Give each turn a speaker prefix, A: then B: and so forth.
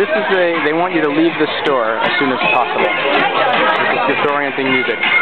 A: this is they want you to leave the store as soon as possible. It's disorienting music.